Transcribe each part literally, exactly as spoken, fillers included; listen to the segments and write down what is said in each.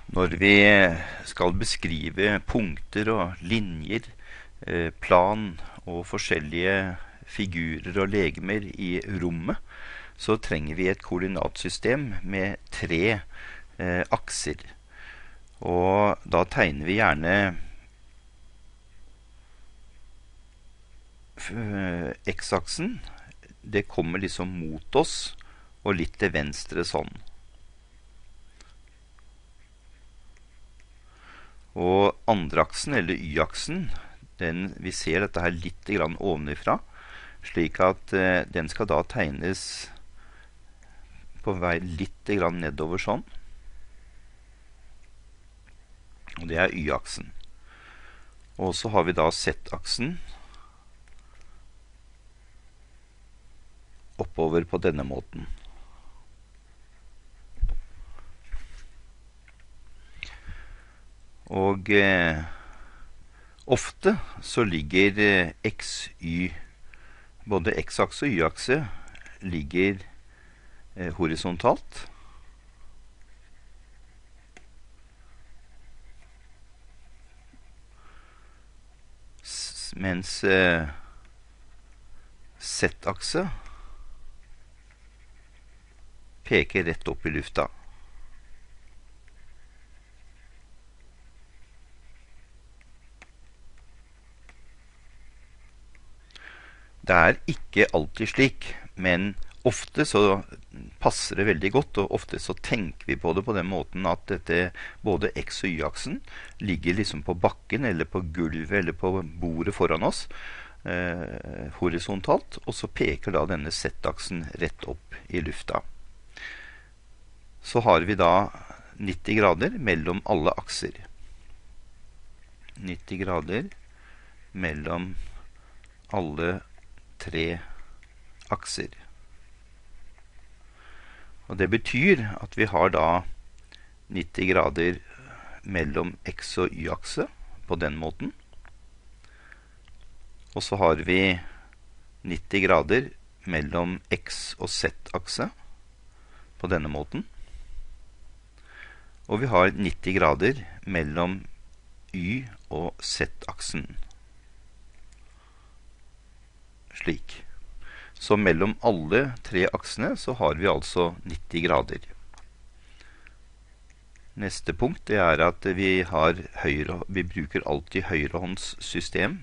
Når vi skal beskrive punkter og linjer, eh, plan og forskjellige figurer og legemer i rommet, så trenger vi et koordinatsystem med tre eh, akser. Og da tegner vi gjerne eh, x-aksen. Det kommer liksom mot oss og litt til venstre sånn. Og andre aksen, eller y-aksen, den, vi ser dette her litt grann ovenifra, slik at eh, den skal da tegnes på vei litt grann nedover sånn. Og det er y-aksen. Og så har vi da z-aksen oppover på denne måten. Og eh, ofte så ligger eh, x, y, både x-akse og y-akse ligger eh, horisontalt. S mens eh, z-akse peker rett opp i lufta. Det er ikke alltid slik, men ofte så passer det veldig godt, og ofte så tenker vi på det på den måten at dette, både x- og y-aksen ligger liksom på bakken, eller på gulvet, eller på bordet foran oss, eh, horisontalt, og så peker da denne z-aksen rett opp i lufta. Så har vi da nitti grader mellom alle akser. nitti grader mellom alle tre akser. Og det betyr at vi har da nitti grader mellom x- og y-akse på den måten. Og så har vi nitti grader mellom x- og z-akse på denne måten. Og vi har nitti grader mellom y- og z-aksen. Slik. Så mellom alle tre aksene så har vi altså nitti grader. Neste punkt det er at vi, har høyre, vi bruker alltid høyrehåndssystem.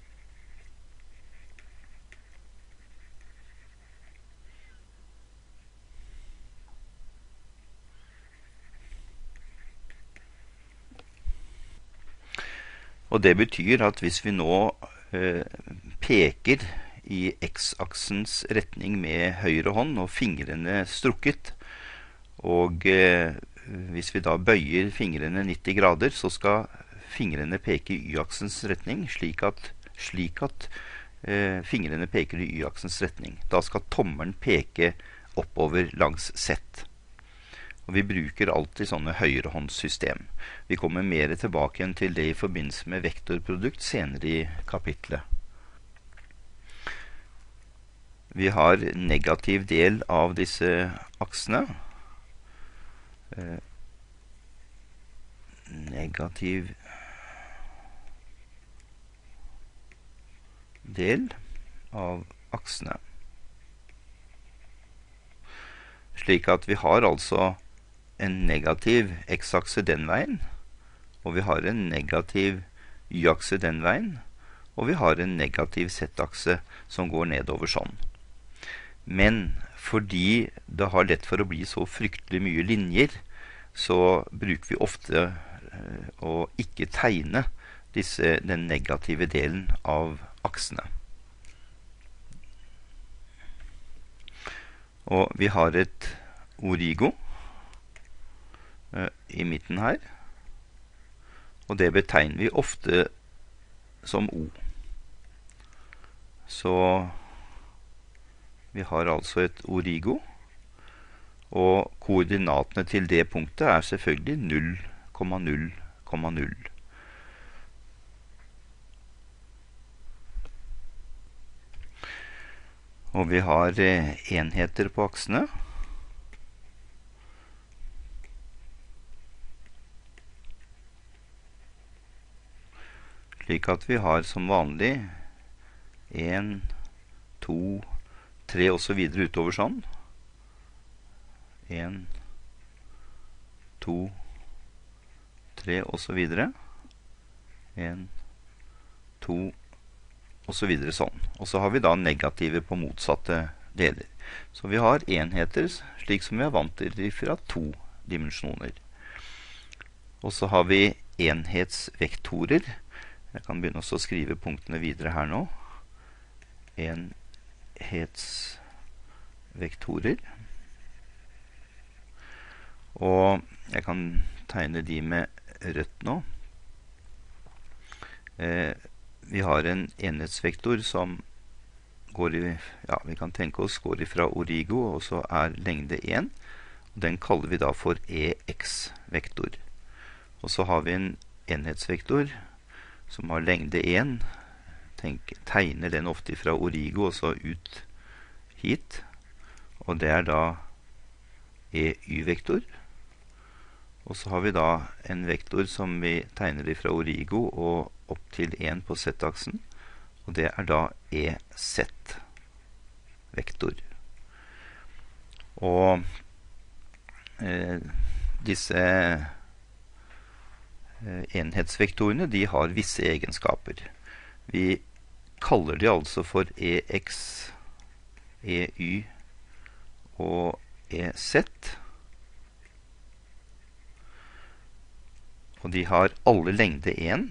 Og det betyr at hvis vi nå eh, peker i x-aksens retning med høyre hånd og fingrene strukket, og eh, hvis vi da bøyer fingrene nitti grader, så skal fingrene peke i y-aksens retning, slik at, slik at eh, fingrene peker i y-aksens retning. Da skal tommelen peke oppover langs z. Og vi bruker alltid sånne høyrehåndssystem. Vi kommer mer tilbake igjen til det i forbindelse med vektorprodukt senere i kapitlet. Vi har negativ del av disse aksene. Eh, negativ del av aksene. Slik at vi har altså en negativ x-akse den veien, og vi har en negativ y-akse den veien, og vi har en negativ z-akse som går nedover sånn. Men fordi det har lett for å bli så fryktelig mye linjer, så bruker vi ofte eh, å ikke tegne disse, den negative delen av aksene. Og vi har et origo eh, i midten her, og det betegner vi ofte som O. Så vi har altså et origo, og koordinatene til det punktet er selvfølgelig null komma null komma null. Og vi har eh, enheter på aksene. Slik at vi har som vanlig en, to, tre og så videre utover sånn. en, to, tre og så videre. en, to og så videre sånn. Og så har vi da negativer på motsatte deler. Så vi har enheter slik som vi er vant til fra to dimensjoner. Og så har vi enhetsvektorer. Jeg kan begynne å skrive punktene videre her nå. Enhetsvektorer. Og jeg kan tegne de med rødt nå. Eh, vi har en enhetsvektor som går i, ja, vi kan tenke oss går ifra origo, og så er lengde én. Og den kaller vi da for ex-vektor. Og så har vi en enhetsvektor som har lengde én. Tenk, tegner den ofte fra origo og så ut hit. Og det er da E Y-vektor. Og så har vi da en vektor som vi tegner fra origo og opp til én på Z-aksen. Og det er da E Z-vektor. Og eh, disse enhetsvektorene, de har visse egenskaper. Vi kaller de altså for Ex, E Y og E Z. Og de har alle lengde én.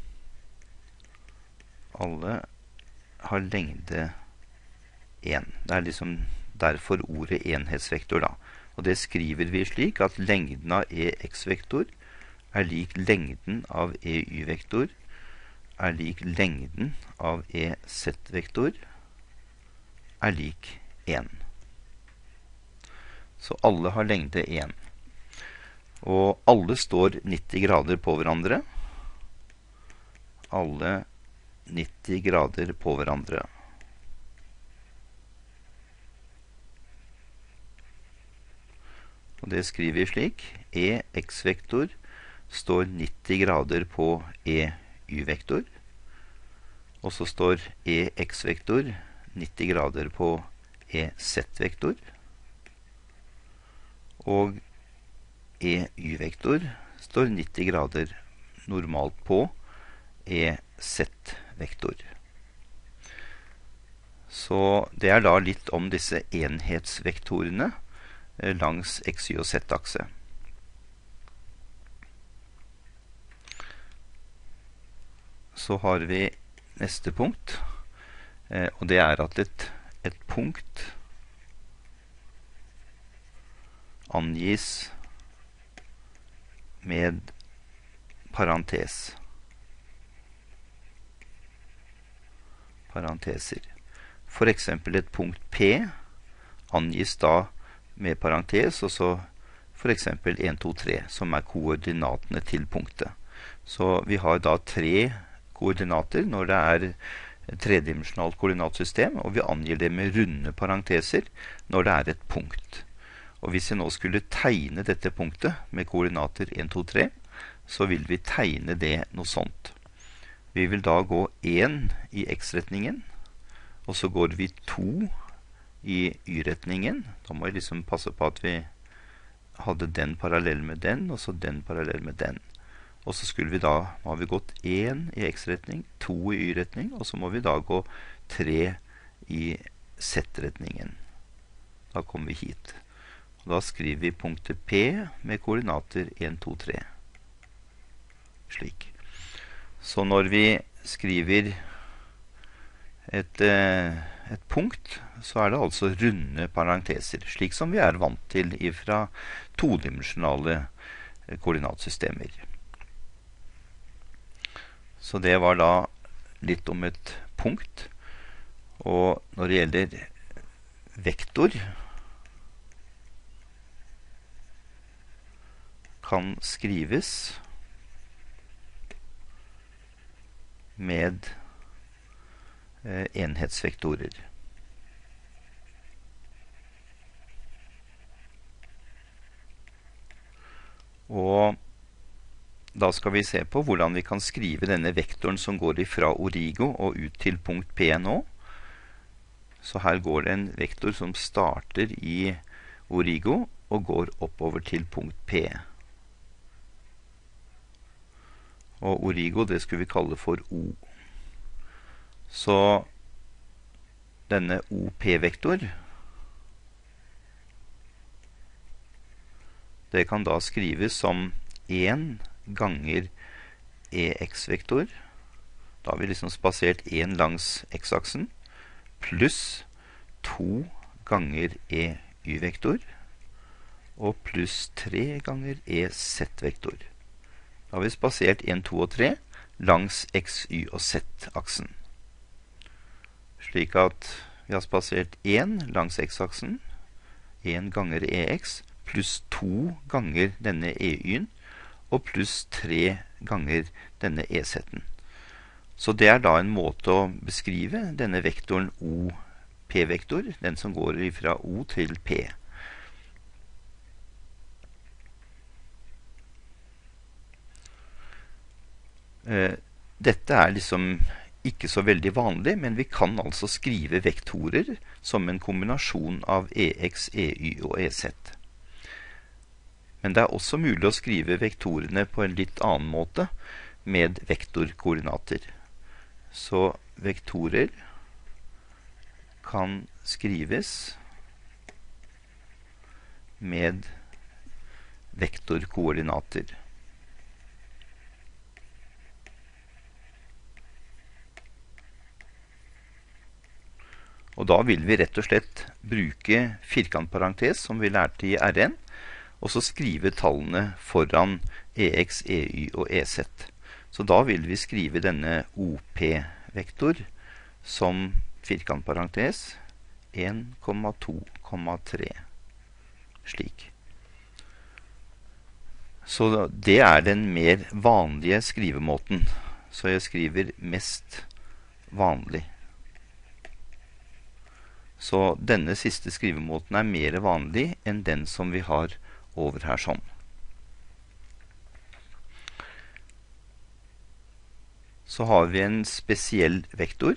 Alle har lengde én. Det er liksom derfor ordet enhetsvektor da. Og det skriver vi slik at lengden av Ex-vektor er lik lengden av E Y-vektor, er lik lengden av E Z-vektor, er lik én. Så alle har lengde én. Og alle står nitti grader på hverandre. Alle nitti grader på hverandre. Og det skriver vi slik. E X-vektor står nitti grader på E Y-vektor. Og så står E X-vektor nitti grader på E Z-vektor. Og E Y-vektor står nitti grader normalt på E Z-vektor. Så det er da litt om disse enhetsvektorene langs X, Y og Z-akse. Så har vi neste punkt, og det er at et, et punkt angis med parentes. Parenteser. For eksempel et punkt P angis da med parentes, og så for eksempel en, to, tre, som er koordinatene til punktet. Så vi har da tre koordinater når det er et tredimensjonalt koordinatsystem, og vi angir det med runde parenteser når det er et punkt. Og hvis jeg nå skulle tegne dette punktet med koordinater en, to, tre, så vil vi tegne det noe sånt. Vi vil da gå én i X-retningen, og så går vi to i Y-retningen. Da må jeg liksom passe på at vi hadde den parallell med den, og så den parallell med den. Og så skulle vi da, har vi gått én i X-retning, to i Y-retning, og så må vi da gå tre i Z-retningen. Da kommer vi hit. Og da skriver vi punktet P med koordinater en, to, tre. Slik. Så når vi skriver et, et punkt, så er det altså runde parenteser, slik som vi er vant til fra todimensjonale koordinatsystemer. Så det var da litt om et punkt. Og når det gjelder vektor, kan skrives med eh, enhetsvektorer. Og da skal vi se på hvordan vi kan skrive denne vektoren som går fra Origo og ut til punkt P nå. Så her går det en vektor som starter i Origo og går oppover til punkt P. Og Origo, det skulle vi kalle for O. Så denne O P-vektor, det kan da skrives som en ganger E X-vektor. Da har vi liksom spasert en langs X-aksen, pluss to ganger E Y-vektor, og pluss tre ganger E Z-vektor. Da har vi spasert en, to og tre langs X, Y og Z-aksen. Slik at vi har spasert en langs X-aksen, en ganger E X, pluss to ganger denne E Y-en, og pluss tre ganger denne E Z-en. Så det er da en måte å beskrive denne vektoren O P-vektor, den som går fra O til P. Dette er liksom ikke så veldig vanlig, men vi kan altså skrive vektorer som en kombinasjon av E X, E Y og E Z. Men det er også mulig å skrive vektorene på en litt annen måte med vektorkoordinater. Så vektorer kan skrives med vektorkoordinater. Og da vil vi rett og slett bruke firkantparentes som vi lærte i R N, og så skrive tallene foran E X, E Y og E Z. Så da vil vi skrive denne O P-vektor som firkantparentes en komma to komma tre. Slik. Så det er den mer vanlige skrivemåten. Så jeg skriver mest vanlig. Så denne siste skrivemåten er mer vanlig enn den som vi har over her sånn. Så har vi en spesiell vektor.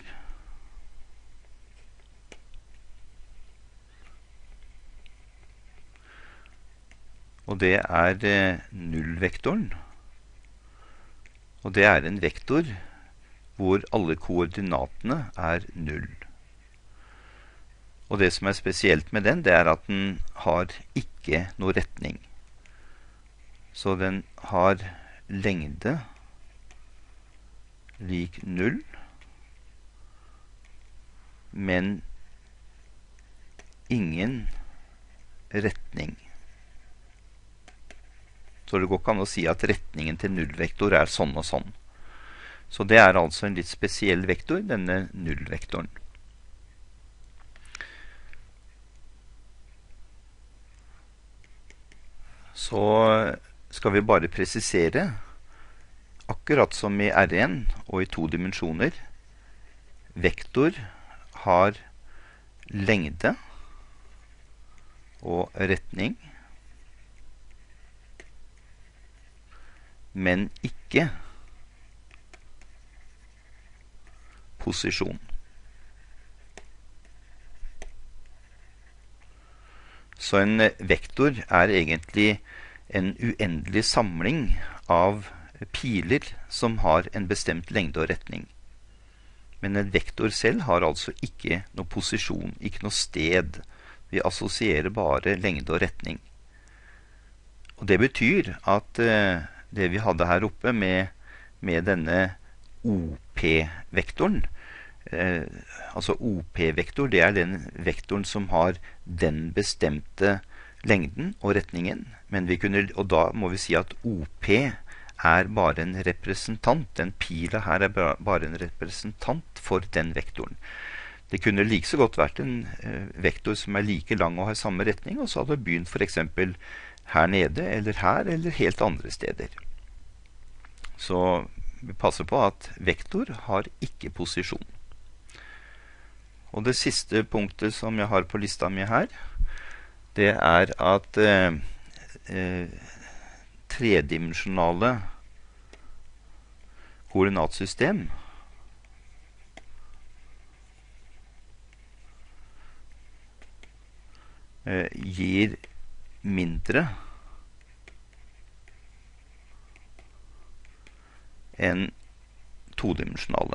Og det er eh, nullvektoren. Og det er en vektor hvor alle koordinatene er null. Og det som er spesielt med den, det er at den har ikke noe retning. Så den har lengde lik null, men ingen retning. Så det går ikke an å si at retningen til nullvektor er sånn og sånn. Så det er altså en litt spesiell vektor, denne nullvektoren. Så skal vi bare presisere, akkurat som i R N og i to dimensjoner, vektor har lengde og retning, men ikke posisjon. Så en vektor er egentlig en uendelig samling av piler som har en bestemt lengde og retning. Men en vektor selv har altså ikke noe posisjon, ikke noe sted. Vi assosierer bare lengde og retning. Og det betyr at eh, det vi hadde her oppe med, med denne O P-vektoren, Eh, altså O P-vektor, det er den vektoren som har den bestemte lengden og retningen, men vi kunne, og da må vi si at O P er bare en representant, den pila her er bare en representant for den vektoren. Det kunne like så godt vært en eh, vektor som er like lang og har samme retning, og så hadde det begynt for eksempel her nede, eller her, eller helt andre steder. Så vi passer på at vektor har ikke posisjon. Og det siste punktet som jeg har på lista mi her, det er at eh, eh, tredimensjonale koordinatsystem eh, gir mindre enn todimensjonale.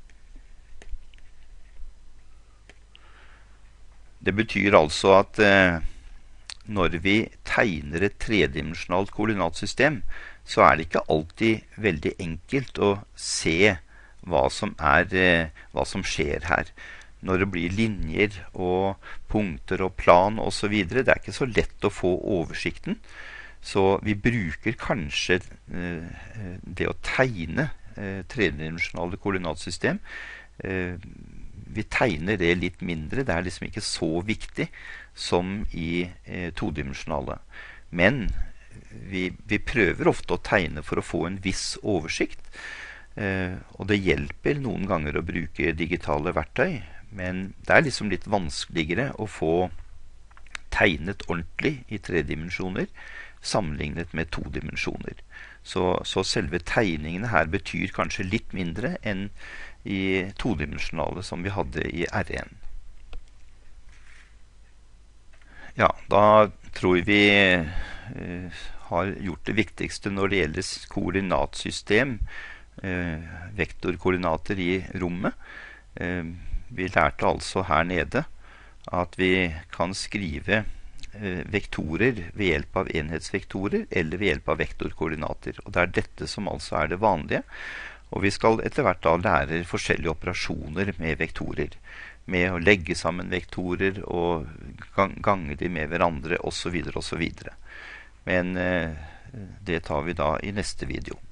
Det betyr altså at eh, når vi tegner et tredimensjonalt koordinatsystem, så er det ikke alltid veldig enkelt å se hva som, er, eh, hva som skjer her. Når det blir linjer og punkter og plan og så videre, det er ikke så lett å få oversikten. Så vi bruker kanskje eh, det å tegne eh, tredimensjonale koordinatsystem. Eh, vi tegner det litt mindre. Det er liksom ikke så viktig som i eh, todimensjonale. Men vi, vi prøver ofte å tegne for å få en viss oversikt. Eh, og det hjelper noen ganger å bruke digitale verktøy. Men det er liksom litt vanskeligere å få tegnet ordentlig i tre dimensjoner sammenlignet med to dimensjoner. Så, så selve tegningene her betyr kanskje litt mindre enn i todimensjonale som vi hadde i R en. Ja, da tror vi eh, har gjort det viktigste når det gjelder koordinatsystem, eh, vektorkoordinater i rommet. Eh, vi lærte altså her nede at vi kan skrive vektorer ved hjelp av enhetsvektorer eller ved hjelp av vektorkoordinater. Og det er dette som altså er det vanlige. Og vi skal etter hvert da lære forskjellige operasjoner med vektorer. Med å legge sammen vektorer og gange de med hverandre og så videre og så videre. Men eh, det tar vi da i neste video.